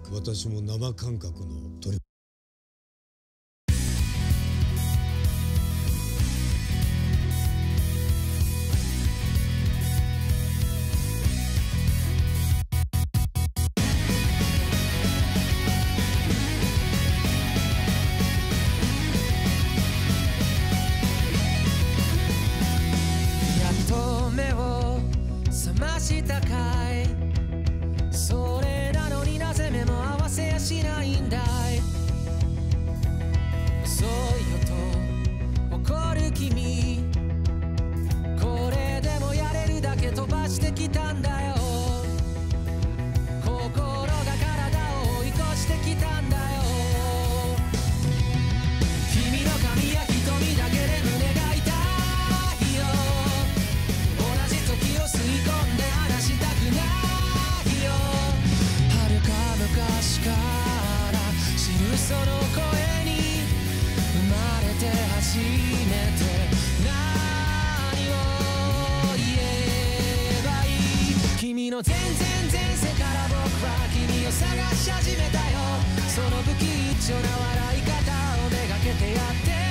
私も生感覚の鳥。 したかい、それなのになぜ目も合わせやしないんだい。遅いよと怒る君、これでもやれるだけ飛ばしてきたんだよ。心が体を追い越してきたんだよ。君の髪や瞳だけで胸が痛いよ。同じ時を吸い込んで話したくないよ。遥か昔から知るその声に生まれて初めて何を言えばいい。君の全然前世から僕は君を探し始めたよ。その不吉祥な笑い方をめがけてやって